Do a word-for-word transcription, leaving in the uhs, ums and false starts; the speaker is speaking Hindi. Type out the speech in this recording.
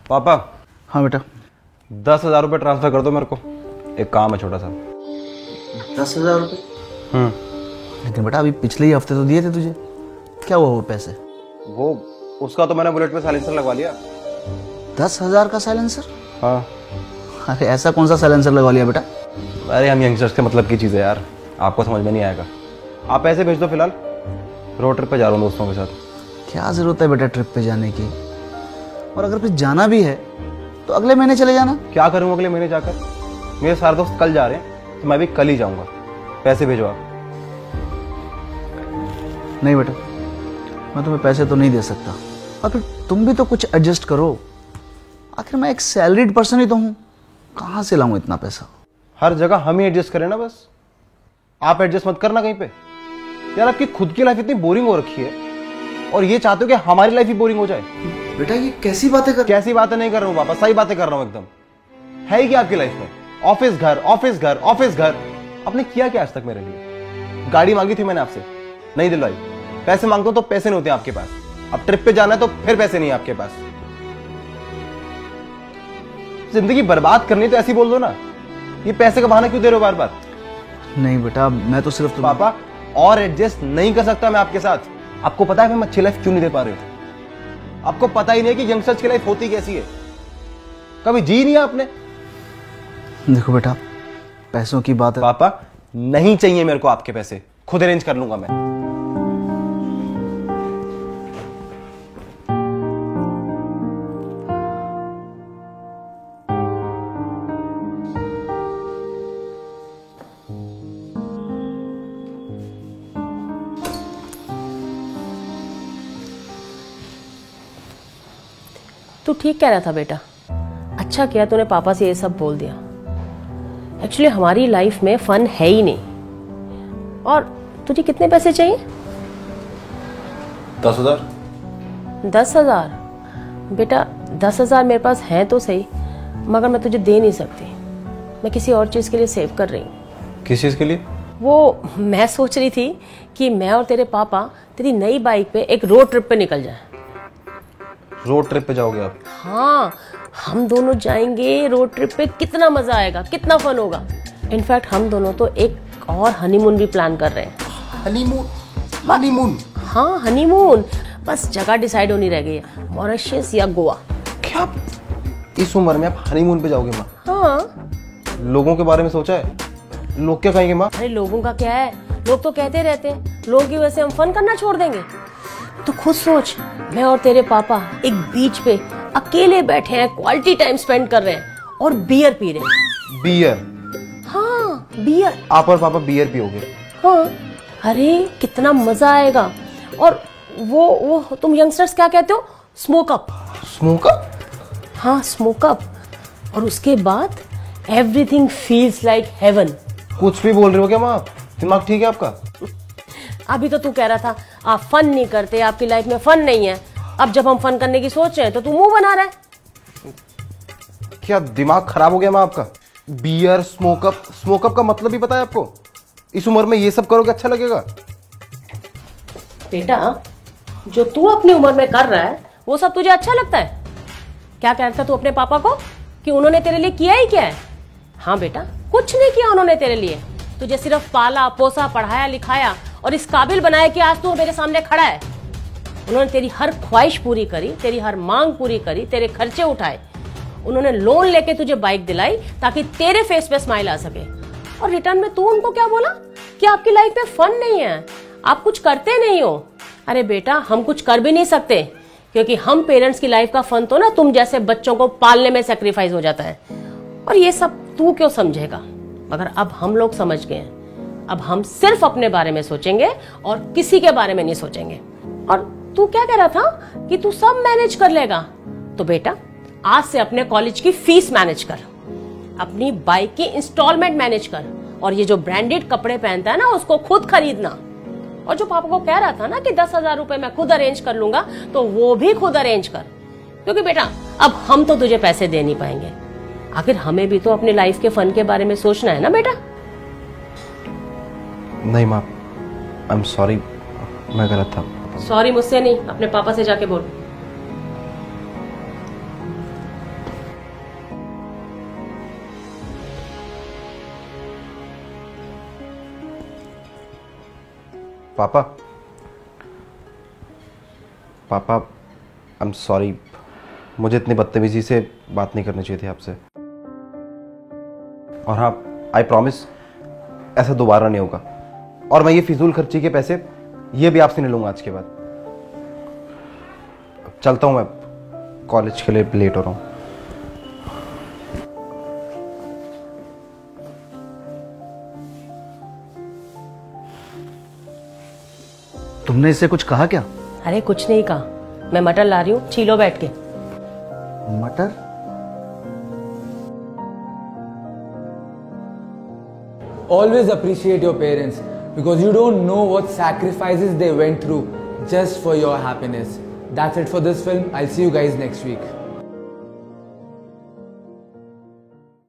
पापा। हाँ बेटा। दस हजार रुपये ट्रांसफर कर दो मेरे को, एक काम है छोटा सा। दस हजार रुपये? हम्म। लेकिन बेटा अभी पिछले ही हफ्ते तो दिए थे तुझे, क्या हुआ वो पैसे? वो उसका तो मैंने बुलेट पे साइलेंसर लगवा लिया। दस हजार का साइलेंसर? हाँ। अरे ऐसा कौन सा साइलेंसर लगवा लिया बेटा? अरे हम यंगस्टर्स के मतलब की चीज़ है यार, आपको समझ में नहीं आएगा। आप पैसे भेज दो फिलहाल, रोड ट्रिप पे जा रहा हूँ दोस्तों के साथ। क्या जरूरत है बेटा ट्रिप पे जाने की? और अगर फिर जाना भी है तो अगले महीने चले जाना। क्या करूँ अगले महीने जाकर? मेरे सारे दोस्त कल जा रहे हैं तो मैं भी कल ही जाऊँगा। पैसे भेजो आप। नहीं बेटा, मैं तुम्हें पैसे तो नहीं दे सकता। और फिर तुम भी तो कुछ एडजस्ट करो, आखिर मैं एक सैलरीड पर्सन ही तो हूँ, कहाँ से लाऊं इतना पैसा? हर जगह हम ही एडजस्ट करें ना बस, आप एडजस्ट मत करना कहीं पे। यार आपकी खुद की लाइफ इतनी बोरिंग हो रखी है और ये चाहते हो कि हमारी लाइफ ही बोरिंग हो जाए। बेटा ये कैसी बातें कर कैसी बातें नहीं कर रहा हूँ पापा, सही बातें कर रहा हूँ एकदम। है ही क्या आपकी लाइफ में? ऑफिस घर ऑफिस घर ऑफिस घर। आपने किया क्या आज तक मेरे लिए? गाड़ी मांगी थी मैंने आपसे, नहीं दिलवाई। पैसे मांगता हूं तो पैसे नहीं होते आपके पास। अब ट्रिप पे जाना है तो फिर पैसे नहीं है आपके पास। जिंदगी बर्बाद करनी तो ऐसी बोल दो ना, ये पैसे का बहाना क्यों दे रहे हो बार बार? नहीं बेटा, मैं तो सिर्फ तुम... पापा और एडजस्ट नहीं कर सकता मैं आपके साथ। आपको पता है मैं अच्छी लाइफ क्यों नहीं दे पा रहे हो? आपको पता ही नहीं है कि यंगस्टर्स की लाइफ होती कैसी है। कभी जी नहीं है आपने। देखो बेटा, पैसों की बात है। पापा नहीं चाहिए मेरे को आपके पैसे, खुद अरेंज कर लूंगा मैं। तू ठीक कह रहा था बेटा, अच्छा किया तूने पापा से ये सब बोल दिया। एक्चुअली हमारी लाइफ में फन है ही नहीं। और तुझे कितने पैसे चाहिए? दस हजार। दस हजार? बेटा दस हजार मेरे पास है तो सही, मगर मैं तुझे दे नहीं सकती। मैं किसी और चीज के लिए सेव कर रही हूँ। किस चीज के लिए? वो मैं सोच रही थी कि मैं और तेरे पापा तेरी नई बाइक पे एक रोड ट्रिप पे निकल जाए। रोड ट्रिप पे जाओगे आप? हाँ, हम दोनों जाएंगे रोड ट्रिप पे। कितना मजा आएगा, कितना फन होगा। इनफैक्ट हम दोनों तो एक और हनीमून भी प्लान कर रहे हैं। हनीमून? हनीमून? हाँ हनीमून, बस जगह डिसाइड होनी रह गई है, मॉरिशस या गोवा। क्या इस उम्र में आप हनीमून पे जाओगे माँ? हाँ। लोगों के बारे में सोचा है? लोग क्या कहेंगे माँ? अरे लोगों का क्या है, लोग तो कहते रहते हैं। लोगों की वजह से हम फन करना छोड़ देंगे? तो खुद सोच, मैं और तेरे पापा एक बीच पे अकेले बैठे हैं, क्वालिटी टाइम स्पेंड कर रहे हैं और बियर पी रहे हैं। बियर? हाँ बियर। आप और पापा बियर पियोगे? हाँ। अरे कितना मजा आएगा। और वो वो तुम यंगस्टर्स क्या कहते हो, स्मोक अप। Smoke up? हाँ स्मोक अप। और उसके बाद एवरीथिंग फील्स लाइक हेवन। कुछ भी बोल रहे हो क्या माँ आप? दिमाग ठीक है आपका? अभी तो तू कह रहा था आप फन नहीं करते, आपकी लाइफ में फन नहीं है। अब जब हम फन करने की सोच रहे हैं तो तू मुंह बना रहा है। क्या दिमाग खराब हो गया माँ आपका? Beer, smoke up. स्मोकअप का मतलब भी पता है आपको? इस उम्र में ये सब करोगे अच्छा लगेगा? बेटा जो तू अपनी उम्र में कर रहा है वो सब तुझे अच्छा लगता है? क्या कह रहा था तू अपने पापा को कि उन्होंने तेरे लिए किया ही क्या है? हाँ बेटा, कुछ नहीं किया उन्होंने तेरे लिए। तुझे सिर्फ पाला पोसा, पढ़ाया लिखाया और इस काबिल बनाया कि आज तू मेरे सामने खड़ा है। उन्होंने तेरी हर ख्वाहिश पूरी करी, तेरी हर मांग पूरी करी, तेरे खर्चे उठाए। उन्होंने लोन लेके तुझे बाइक दिलाई ताकि तेरे फेस पे स्माइल आ सके। और रिटर्न में तू उनको क्या बोला कि आपकी लाइफ में फन नहीं है, आप कुछ करते नहीं हो। अरे बेटा हम कुछ कर भी नहीं सकते, क्योंकि हम पेरेंट्स की लाइफ का फन तो ना तुम जैसे बच्चों को पालने में सेक्रीफाइस हो जाता है। और ये सब तू क्यों समझेगा? मगर अब हम लोग समझ गए हैं। अब हम सिर्फ अपने बारे में सोचेंगे और किसी के बारे में नहीं सोचेंगे। और तू क्या कह रहा था कि तू सब मैनेज कर लेगा? तो बेटा आज से अपने कॉलेज की फीस मैनेज कर, अपनी बाइक की इंस्टॉलमेंट मैनेज कर, और ये जो ब्रांडेड कपड़े पहनता है ना उसको खुद खरीदना। और जो पापा को कह रहा था ना कि दस हजार रुपए मैं खुद अरेंज कर लूंगा, तो वो भी खुद अरेंज कर। क्योंकि बेटा अब हम तो तुझे पैसे दे नहीं पाएंगे, आखिर हमें भी तो अपनी लाइफ के फन के बारे में सोचना है ना बेटा। नहीं माँ, आई एम सॉरी, मैं गलत था। सॉरी मुझसे नहीं, अपने पापा से जाके बोल। पापा पापा आई एम सॉरी, मुझे इतनी बदतमीजी से बात नहीं करनी चाहिए थी आपसे। और हाँ, आई प्रॉमिस ऐसा दोबारा नहीं होगा। और मैं ये फिजूल खर्ची के पैसे ये भी आपसे नहीं लूंगा आज के बाद। चलता हूं, मैं कॉलेज के लिए लेट हो रहा हूं। तुमने इससे कुछ कहा क्या? अरे कुछ नहीं कहा, मैं मटर ला रही हूँ, छीलो बैठ के। मटर? Always appreciate your parents because you don't know what sacrifices they went through just for your happiness. That's it for this film. I'll see you guys next week.